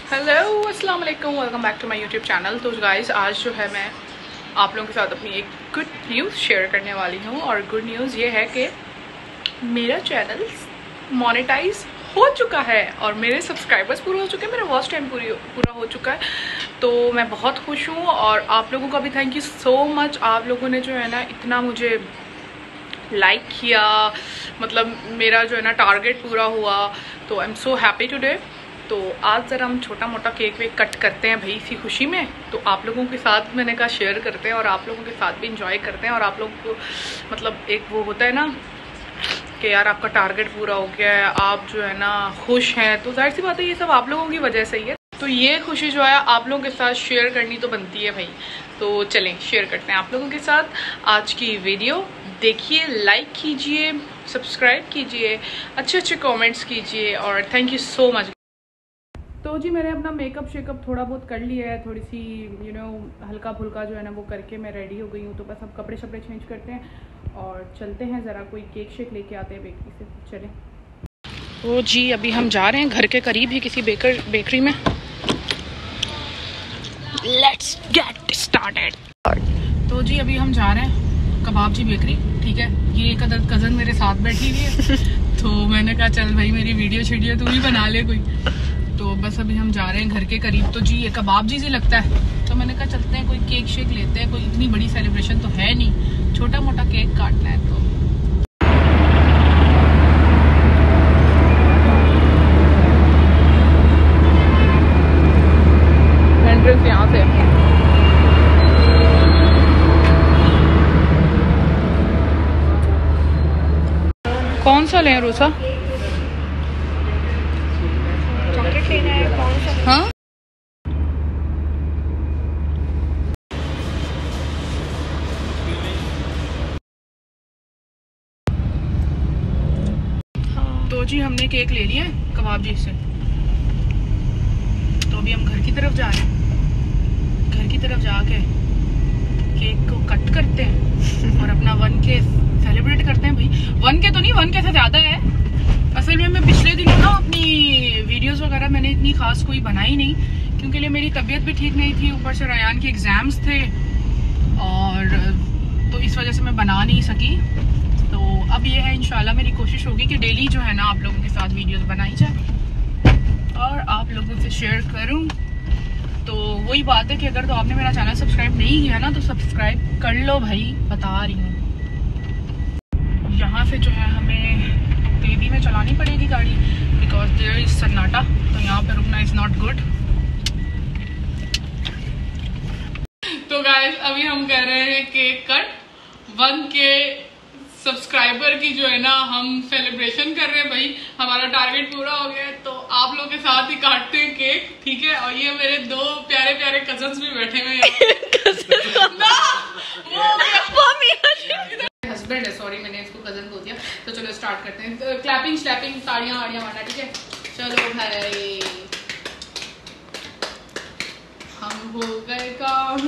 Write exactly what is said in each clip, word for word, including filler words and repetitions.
Hello अस्सलाम वालेकुम, welcome back to my YouTube channel. तो गाइस आज जो है मैं आप लोगों के साथ अपनी एक गुड न्यूज़ शेयर करने वाली हूँ और गुड न्यूज़ ये है कि मेरा चैनल मोनेटाइज हो चुका है और मेरे सब्सक्राइबर्स पूरे हो चुके हैं, मेरा वॉच टाइम पूरी पूरा हो चुका है। तो मैं बहुत खुश हूँ और आप लोगों का भी थैंक यू सो मच। आप लोगों ने जो है ना इतना मुझे लाइक किया, मतलब मेरा जो है ना टारगेट पूरा हुआ, तो I am so happy today. तो आज ज़रा हम छोटा मोटा केक वेक कट करते हैं भाई इसी खुशी में, तो आप लोगों के साथ मैंने कहा शेयर करते हैं और आप लोगों के साथ भी इंजॉय करते हैं। और आप लोगों को मतलब एक वो होता है ना कि यार आपका टारगेट पूरा हो गया है, आप जो है ना खुश हैं, तो जाहिर सी बात है ये सब आप लोगों की वजह से ही है। तो ये खुशी जो है आप लोगों के साथ शेयर करनी तो बनती है भाई। तो चलें शेयर करते हैं आप लोगों के साथ आज की वीडियो। देखिए, लाइक कीजिए, सब्सक्राइब कीजिए, अच्छे अच्छे कमेंट्स कीजिए और थैंक यू सो मच। तो जी मैंने अपना मेकअप शेकअप थोड़ा बहुत कर लिया है, थोड़ी सी यू नो हल्का फुल्का जो है ना वो करके मैं रेडी हो गई हूँ। तो बस अब कपड़े शपड़े चेंज करते हैं और चलते हैं, ज़रा कोई केक शेक लेके आते हैं बेकरी से। चलें। तो जी अभी हम जा रहे हैं घर के करीब ही किसी बेकर बेकरी में। Let's get started. तो जी अभी हम जा रहे हैं कबाब जी बेकरी, ठीक है। ये एक अदर कज़न मेरे साथ बैठी हुई है तो मैंने कहा चल भाई मेरी वीडियो शीडियो तू भी बना ले कोई। तो बस अभी हम जा रहे हैं घर के करीब। तो जी ये कबाब जी से लगता है, तो मैंने कहा चलते हैं कोई केक शेक लेते हैं, कोई इतनी बड़ी सेलिब्रेशन तो है नहीं, छोटा मोटा केक काटना है। तो एंट्रेंस यहाँ से कौन सा लें रूसा? चॉकलेट लेना है कौन सा? हाँ तो जी हमने केक ले लिया है कबाब जी से। तो अभी हम घर की तरफ जा रहे हैं, घर की तरफ जाके केक को कट करते हैं और अपना वन के सेलिब्रेट करते हैं भाई। वन के तो नहीं, वन के से ज़्यादा है। असल में मैं पिछले दिनों ना अपनी वीडियोस वगैरह मैंने इतनी खास कोई बनाई नहीं, क्योंकि लिए मेरी तबीयत भी ठीक नहीं थी, ऊपर से रयान के एग्ज़ाम्स थे और तो इस वजह से मैं बना नहीं सकी। तो अब ये है इंशाल्लाह मेरी कोशिश होगी कि डेली जो है ना आप लोगों के साथ वीडियोस बनाई जाए और आप लोगों से शेयर करूं। तो वही बात है कि अगर तो आपने मेरा चैनल सब्सक्राइब नहीं किया ना तो सब्सक्राइब कर लो भाई, बता रही हूँ। यहाँ से जो है हमें तेजी में चलानी पड़ेगी गाड़ी बिकॉज देयर इज सन्नाटा, तो यहाँ पे रुकना इज़ नॉट गुड। तो गाइस अभी हम कर रहे हैं cake cut. One K subscriber की जो है ना हम सेलिब्रेशन कर रहे हैं भाई, हमारा टारगेट पूरा हो गया है। तो आप लोग के साथ ही काटते हैं केक, ठीक है। और ये मेरे दो प्यारे प्यारे कजन्स भी बैठे हुए हैं ना, हस्बैंड है, सॉरी मैंने इसको कजन बोल दिया। तो चलो स्टार्ट करते हैं, तो क्लैपिंग स्लैपिंग ताड़ियां वाड़ियां मारना, ठीक है। चलो भाई हम हो गए काम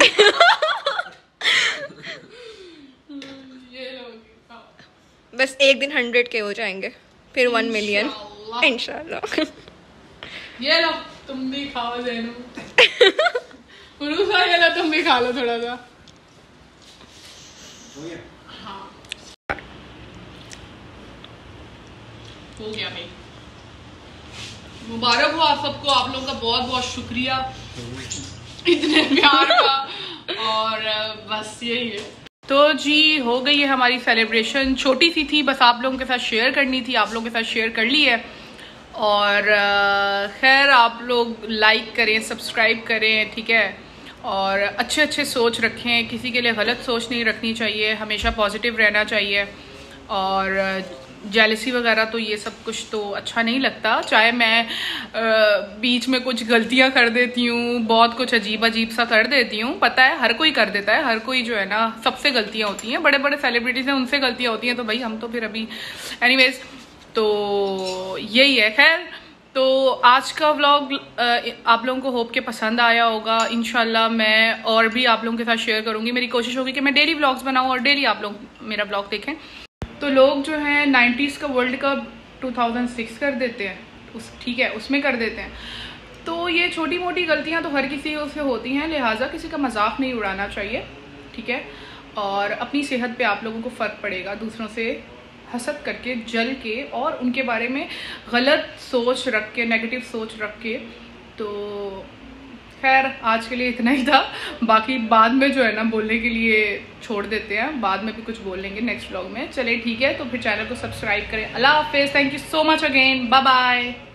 ये लोग बस एक दिन हंड्रेड के हो जाएंगे, फिर वन मिलियन इंशाल्लाह। ये लो तुम भी खाओ जैनू ये लो तुम भी खा लो थोड़ा सा। हाँ हो गया भाई, मुबारक हो आप सबको, आप लोगों का बहुत बहुत शुक्रिया इतने प्यार का। और बस यही है। तो जी हो गई है हमारी सेलिब्रेशन, छोटी सी थी, बस आप लोगों के साथ शेयर करनी थी, आप लोगों के साथ शेयर कर ली है। और खैर आप लोग लाइक करें, सब्सक्राइब करें, ठीक है। और अच्छे अच्छे सोच रखें, किसी के लिए गलत सोच नहीं रखनी चाहिए, हमेशा पॉजिटिव रहना चाहिए। और जेलसी वगैरह तो ये सब कुछ तो अच्छा नहीं लगता, चाहे मैं आ, बीच में कुछ गलतियां कर देती हूँ, बहुत कुछ अजीब अजीब सा कर देती हूँ, पता है हर कोई कर देता है, हर कोई जो है ना सबसे गलतियां होती हैं, बड़े बड़े सेलिब्रिटीज हैं उनसे गलतियां होती हैं, तो भाई हम तो फिर अभी एनीवेज तो यही है। खैर तो आज का व्लॉग आप लोगों को होप के पसंद आया होगा। इंशाल्लाह मैं और भी आप लोगों के साथ शेयर करूंगी, मेरी कोशिश होगी कि मैं डेली व्लॉग्स बनाऊं और डेली आप लोग मेरा व्लॉग देखें। तो लोग जो हैं नाइन्टीज़ का world cup two thousand six कर देते हैं, उस ठीक है उसमें कर देते हैं, तो ये छोटी मोटी गलतियाँ तो हर किसी से होती हैं, लिहाजा किसी का मजाक नहीं उड़ाना चाहिए, ठीक है। और अपनी सेहत पे आप लोगों को फ़र्क पड़ेगा दूसरों से हसद करके, जल के और उनके बारे में गलत सोच रख के, नेगेटिव सोच रख के। तो खैर आज के लिए इतना ही था, बाकी बाद में जो है ना बोलने के लिए छोड़ देते हैं, बाद में भी कुछ बोल लेंगे नेक्स्ट व्लॉग में। चलिए ठीक है, तो फिर चैनल को सब्सक्राइब करें। अल्लाह हाफिज़, thank you so much again, bye bye.